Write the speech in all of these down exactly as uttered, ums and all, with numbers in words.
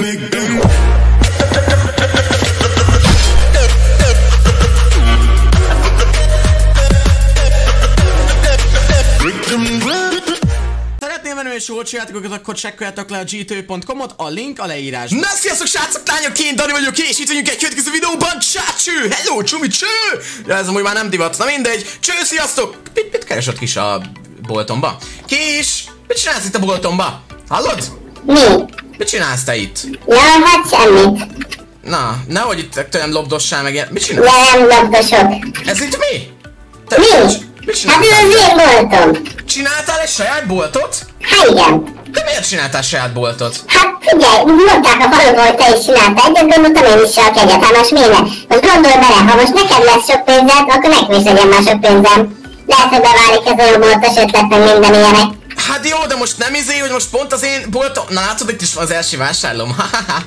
Szeretném menni és olcsó játékokat, akkor csekkoljátok le a G two pont com-ot, a link a leírásban. Na sziasztok srácok, lányok, én Dani vagyok, és itt vagyunk egy következő videóban, csácső! Hello, csumi, cső! Ja, ez amúgy már nem divat, na mindegy, cső, sziasztok! Mit, mit keresett kis a boltomba? Kis, mit csinálsz itt a boltomba? Hallod? Mi? Mit csinálsz te itt? Ja, hát semmit. Na, nehogy itt tőlem lobdossál meg ilyen. Mit csinálsz? Nem lobdosok. Ez itt mi? Te, Mi? Mit Hát ez az én boltom. Csináltál egy saját boltot? Hát igen. De miért csináltál saját boltot? Hát figyelj, mondták a faluból, hogy te is csináltál egyet, gondoltam én is csak egyet, hát most miért ne? Most gondolj bele, ha most neked lesz sok pénzed, akkor nekem is legyen már sok pénzem. Lehet, hogy beválik ez a boltos ötlet, meg minden ilyenek. Hát jó, de most nem izé, hogy most pont az én boltom... Na látod, itt is van az első vásárlom.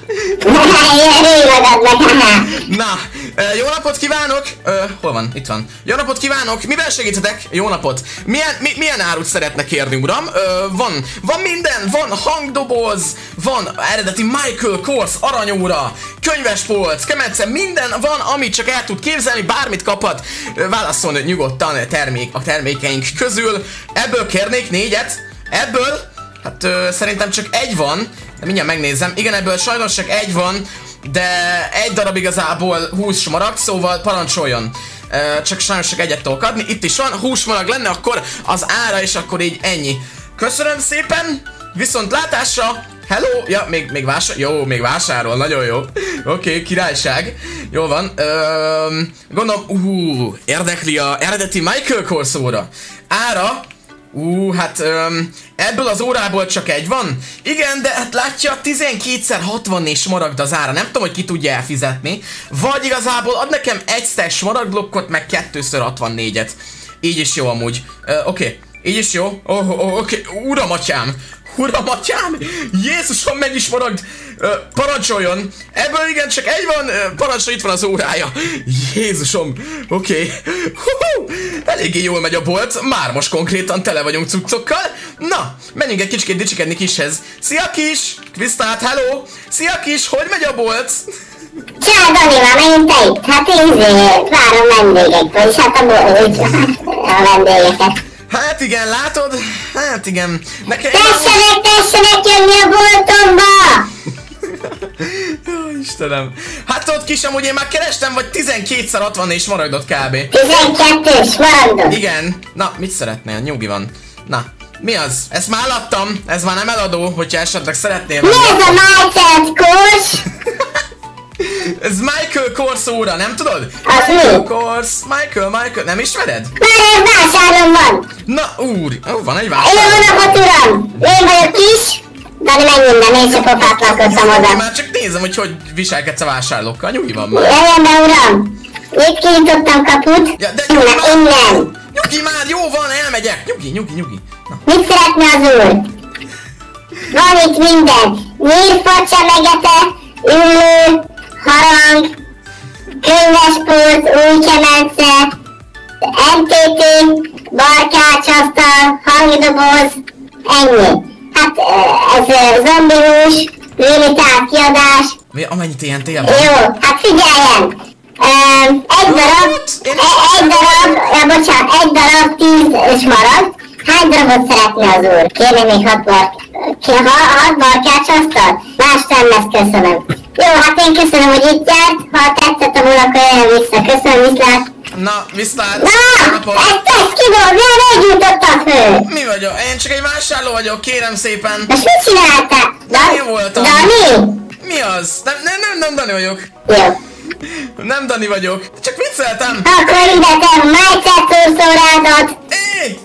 Na, jó napot kívánok! Uh, hol van? Itt van. Jó napot kívánok! Mivel segíthetek? Jó napot! Milyen, mi, milyen árut szeretne kérni, uram? Uh, van, van minden! Van hangdoboz, van eredeti Michael Kors aranyóra, könyvespolc, kemence, minden van, amit csak el tud képzelni, bármit kaphat. Uh, válasszon nyugodtan termék, a termékeink közül. Ebből kérnék négyet. Ebből, hát ö, szerintem csak egy van, de mindjárt megnézem. Igen, ebből sajnos csak egy van, de egy darab igazából húsmarag, szóval parancsoljon. Ö, csak sajnos csak egyet tudok adni. Itt is van, húsmarag lenne, akkor az ára, és akkor így ennyi. Köszönöm szépen, viszont látásra. Hello! Ja, még, még vásárol? Jó, még vásárol, nagyon jó. Oké, okay, királyság. Jól van. Ö, gondolom, uh, érdekli a eredeti Michael Kors óra. Ára. Ú, uh, hát um, ebből az órából csak egy van? Igen, de hát látja, tizenkétszer hatvannégy smaragd az ára. Nem tudom, hogy ki tudja elfizetni. Vagy igazából ad nekem egy stack smaragdblokkot, meg kettőször hatvannégyet. Így is jó amúgy. Uh, Oké, okay. Így is jó. Oh, oh, Oké, okay. Uram atyám! Uram atyám! Jézusom, mennyi smaragd! Uh, parancsoljon! Ebből igen, csak egy van, uh, parancsolj, itt van az órája! Jézusom! Oké. Okay. Eléggé jól megy a bolt, már most konkrétan tele vagyunk cuccokkal. Na, menjünk egy kicsikét dicsikedni Kishez. Szia Kis! Kvisztát, hello! Szia Kis, hogy megy a bolt? Csá, Dani, már megint te itt. Hát én izé, várom vendégek, és hát a, a vendégeket. Hát igen, látod? Hát igen. Nekem... Tessenek, tessenek jönni a boltomba! Jó, Istenem. Hát tudod Kis, amúgy én már kerestem, vagy tizenkétszer hatvannégy smaragdot kb. tizenkettő smaragdot? Igen. Na, mit szeretnél? Nyugi van. Na, mi az? Ezt már eladtam. Ez már nem eladó, hogyha esetleg szeretnél. Mi ez a Michael Kors? Ez Michael Kors óra, nem tudod? Az Michael mi? Kors, Michael, Michael, nem ismered? Már egy vásárlom van. Na, úr, ó, van egy Jó vásárlom. napot, uram! Én vagyok Kis. Dani, menj innen, én csak pofátlankodtam oda. Én már csak nézem, hogy hogy viselkedsz a vásárlókkal, nyugi van már. Jöjjön be, uram! Itt kinyitottam kaput. Ja, de Innen, nyugi már, innen. nyugi már, jó van, elmegyek. Nyugi, nyugi, nyugi. Na. Mit szeretne az úr? Van itt minden. Nyírfa, csemegete, ülő, harang, könyvespult, új kemence, em té té, barkácsasztal, hangdoboz, ennyi. Hát ez zombihús, limitált kiadás. Mi, amennyit ilyen tényleg? Jó, hát figyeljen! Um, egy darab, e, egy darab, ja, bocsánat, egy darab tíz smaragd. Hány darabot szeretne az úr? Kérne még hat bar... hat barkácsasztal? Más nem lesz, köszönöm. Jó, hát én köszönöm, hogy itt járt. Ha tetszett a múl, akkor jöjjön vissza. Köszönöm, viszlát. Na, viszlát. Na, ezt tesz ki volt, miért meggyújtottad föl? Mi vagyok? Én csak egy vásárló vagyok, kérem szépen. Most mit csináltál? Dani voltam. Dani? Mi az? Nem, nem, nem, nem Dani vagyok. Jó. Nem Dani vagyok. Csak vicceltem. Akkor ide te Michael Kors órádat. Éj!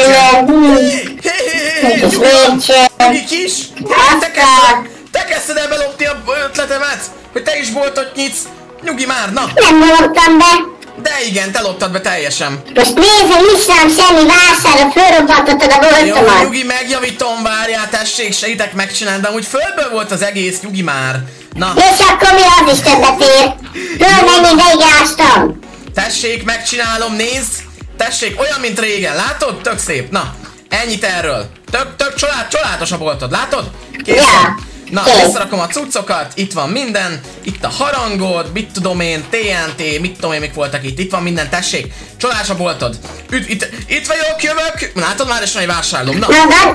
Nyugi Kis! Te kezdted, te kezdted el belopni a ötletemet, hogy te is boltot nyitsz. Nyugi már, na! Nem loptam be. De igen, te loptad be teljesen. Most nézd, nincs rám semmi vásárra, fölrobbantottad a boltomat. Jó, Nyugi, megjavítom, várjál, tessék, segítek megcsinálni, de amúgy földből volt az egész, Nyugi már. Na. És akkor mi az is többet ér? Föl mennyi ideig ástam. Tessék, megcsinálom, nézd. Tessék, olyan, mint régen, látod? Tök szép, na. Ennyit erről. Tök, tök család, családos a boltod, látod? Készen. Ja. Na, összerakom a cuccokat, itt van minden, itt a harangod, mit tudom én, té en té, mit tudom én, mik voltak itt, itt van minden, tessék, csodás a boltod. Üt, itt, itt vagyok, jövök, látod már is van egy vásárlóm, na.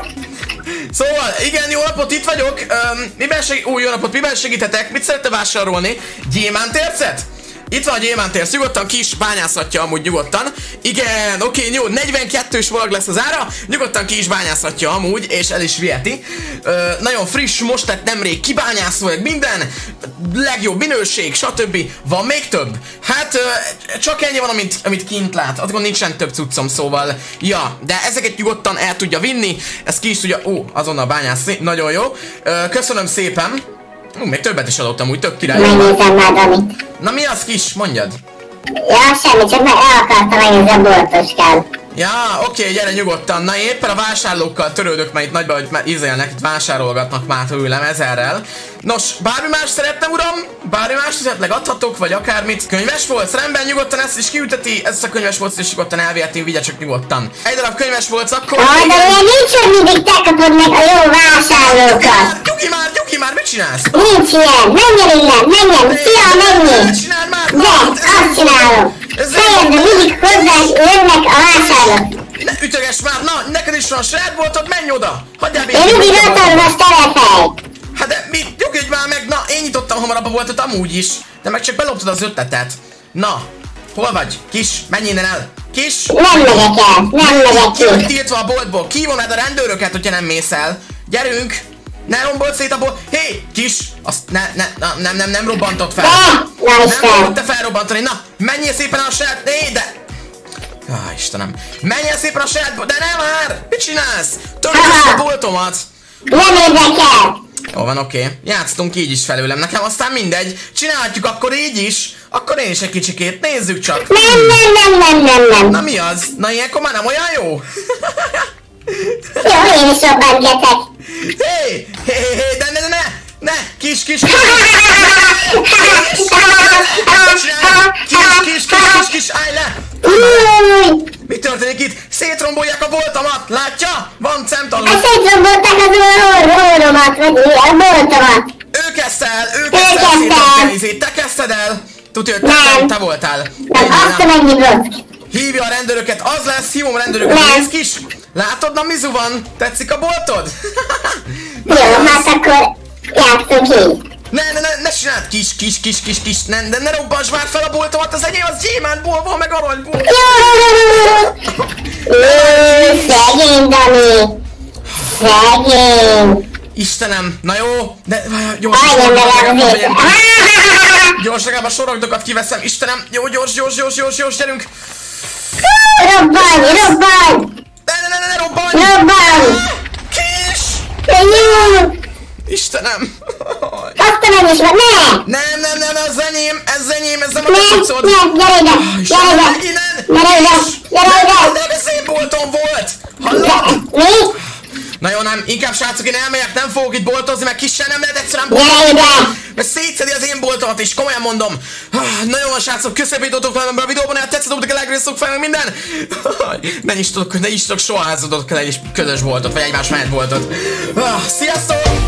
Szóval, igen, jó napot, itt vagyok, um, miben segít, új, jó napot, miben segíthetek, mit szeretne vásárolni? Gyémántércet? Itt van a gyémántérc, nyugodtan ki is bányászhatja amúgy nyugodtan. Igen, oké, jó, negyvenkettős valag lesz az ára, nyugodtan ki is bányászhatja amúgy, és el is viheti. Ö, nagyon friss, most tett nemrég kibányászva, minden, legjobb minőség, stb. Van még több? Hát ö, csak ennyi van, amit, amit kint lát, attól nincsen több cuccom, szóval, ja, de ezeket nyugodtan el tudja vinni, ezt ki is tudja, ó, azonnal bányászni, nagyon jó. Ö, köszönöm szépen. Ú, még többet is adottam, úgy tök király. Megnézem már, Dani. Na mi az, kis? Mondjad. Ja, semmi, csak meg el akartam megnézni a boltoskát. Ja, oké, gyere nyugodtan. Na én éppen a vásárlókkal törődök, mert itt nagyban, hogy ízélnek, itt vásárolgatnak már tőlem ezerrel. Nos, bármi más szeretne, uram? Bármi más esetleg adhatok, vagy akármit. Könyves volt? Rendben, nyugodtan ezt is kiüteti. Ezt a könyves volt, és nyugodtan elviheti, vigye csak nyugodtan. Egy darab könyves volt, akkor... Ah, de ugye nincs, hogy mindig te kapod meg a jó vásárlókat. Nyugi már, nyugi már, mit csinálsz? Nincs ilyen, menjen innen, menjen, szia, menjen. Csinál már! De, azt csinálom. Fejed, de mindig hozzánk jönnek a vásárlók. Ne ütögess már, na, neked is van saját boltod, menj oda! Hagyjál Én mindig hatalmas telefej. Hát de mi, nyugodj már meg, na, én nyitottam hamarabb a boltot amúgy is. De meg csak beloptad az ötletet. Na, hol vagy? Kis, menj innen el. Kis! Nem megyek el, nem megyek ki. Ki vagy ki. tiltva a boltból, kivonád a rendőröket, hogyha nem mész el. Gyerünk! Ne rombolt szét a bolt. Hé, kis! Azt ne, ne, na, nem, nem, nem robbantott fel. De, na Nem Isten. fogod te felrobbantani, na, menjél szépen a saját, né, de... Ah, Istenem. Menjél szépen a saját, de nem már! Mit csinálsz? Töröd a boltomat! Nem érdekel. Jó van, oké. Okay. Játsztunk így is felőlem, nekem aztán mindegy. Csinálhatjuk akkor így is. Akkor én is egy kicsikét, nézzük csak. Nem, nem, nem, nem, nem, nem. Na mi az? Na ilyenkor már nem olyan jó? Jó, én is robbantgetek. Hé, hé, hé, hé, de ne, ne, ne, ne, kis, kis, kis, kis, kis, kis, kis, állj le! Mi történik itt? Szétrombolják a boltomat, látja? Van szemtanú. Hát szétrombolták az orromat, vagy a boltomat. Ő kezdte el, ő kezdte el szétrombolni, te kezdted el. Tudja, hogy te, te voltál. Nem, azt a mennyi blokk. Hívja a rendőröket, az lesz, hívom a rendőröket, nézd kis! Látod, na mizu van? Tetszik a boltod? Jó, hát akkor játszunk így. Ne, ne, ne, ne csináld, kis, kis, kis, kis, kis, ne, ne, ne robbass már fel a boltomat, az enyém az gyémántból van, meg aranyból. Jó, szegény, Dani. Szegény. Istenem, na jó, de gyors, gyors, legalább a sorogdokat kiveszem, Istenem, jó, gyors, gyors, gyors, gyors, gyors, gyerünk. Robbanj, robbanj. Ne, ne, ne, ne, robbanj. Robbanj. Kis. Jó. Istenem. Azt a mennyi is van, ne. Nem, nem, nem, ez enyém, ez enyém, ez nem a Ne, cuccod. ne, gyere ide, gyere ide. Gyere ide, gyere ide. Nem, ez én boltom volt. Hallod? Mi? Na jó, nem, inkább srácok, én elmegyek, nem fogok itt boltozni, meg kissel nem lehet egyszerűen boltozni. Gyere ide. Mert szétszedi az én boltomat is, komolyan mondom. Na jó van, srácok, köszönöm, hogy tudtok velem ebben a videóban, el tetszett, dobtok a like-ra, szok fel, meg minden. Ne nyistok, ne nyistok soha házatok el egy közös boltot, vagy egymás mellett boltot. Sziasztok!